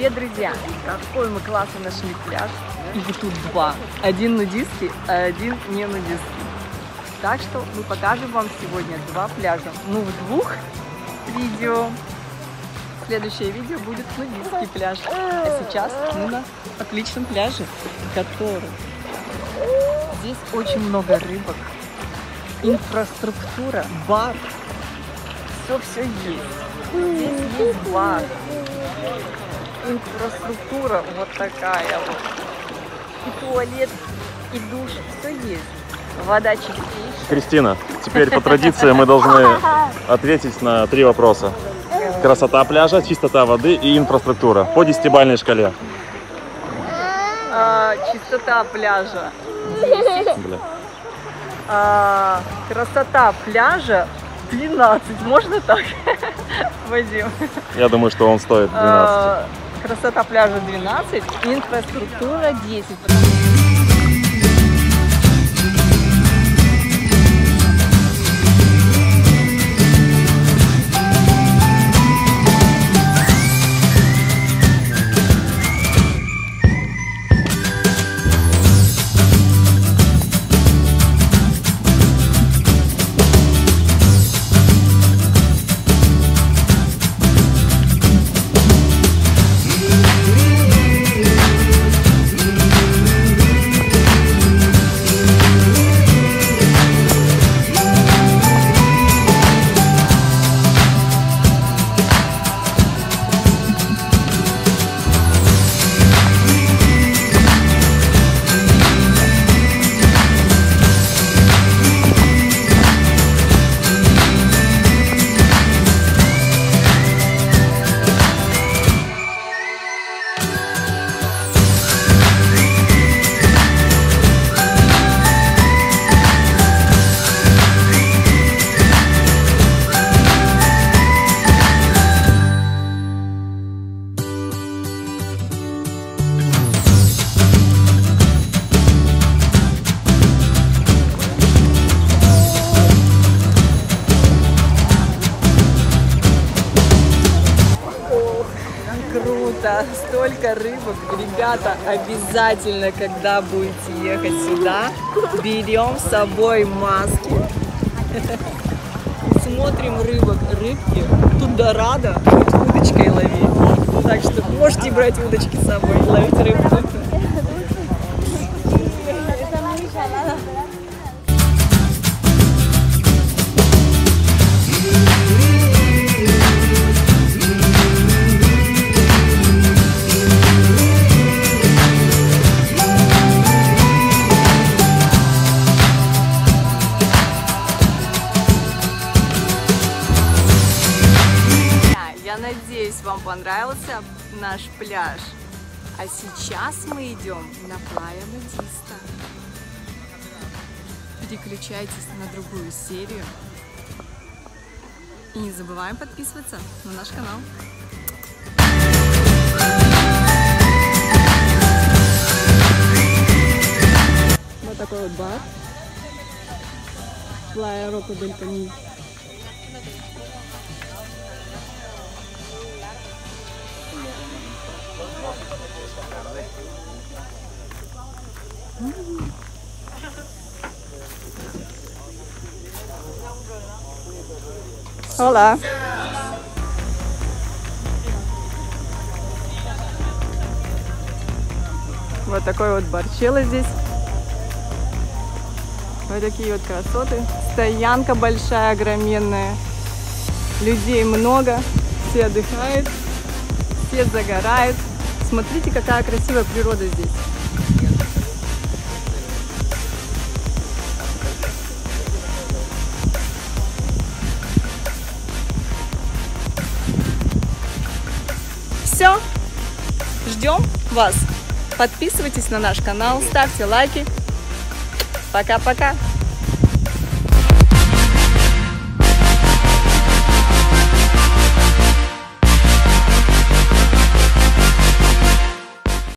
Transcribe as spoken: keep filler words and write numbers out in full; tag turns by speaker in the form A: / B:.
A: Привет, друзья! Какой мы классно нашли пляж. Их тут два. Один нудистский, а один не нудистский. Так что мы покажем вам сегодня два пляжа. Ну, в двух видео. Следующее видео будет нудистский пляж. А сейчас мы на отличном пляже, который... Здесь очень много рыбок, инфраструктура, бар. Все-все есть. Здесь есть бар. Инфраструктура вот такая вот. И туалет, и душ, все есть. Вода чистейшая.
B: Кристина, теперь по традиции мы должны ответить на три вопроса. Красота пляжа, чистота воды и инфраструктура по десятибалльной шкале.
A: А, чистота пляжа десять.
B: Бля.
A: А, красота пляжа двенадцать. Можно так, Вадим?
B: Я думаю, что он стоит двенадцать.
A: А, красота пляжа двенадцать, инфраструктура десять. Круто! Столько рыбок. Ребята, обязательно, когда будете ехать сюда, берем с собой маски. Смотрим рыбок, рыбки. Тут дорадо, хоть удочкой ловить. Так что можете брать удочки с собой, ловить рыбку. Я надеюсь, вам понравился наш пляж. А сейчас мы идем на Плая Нудиста. Переключайтесь на другую серию. И не забываем подписываться на наш канал. Вот такой вот бар. Плая Рока дель Пани. Hola. Вот такой вот барчелло здесь. Вот такие вот красоты. Стоянка большая, огроменная. Людей много. Все отдыхают. Все загорают. Смотрите, какая красивая природа здесь. Все. Ждем вас. Подписывайтесь на наш канал, ставьте лайки. Пока-пока.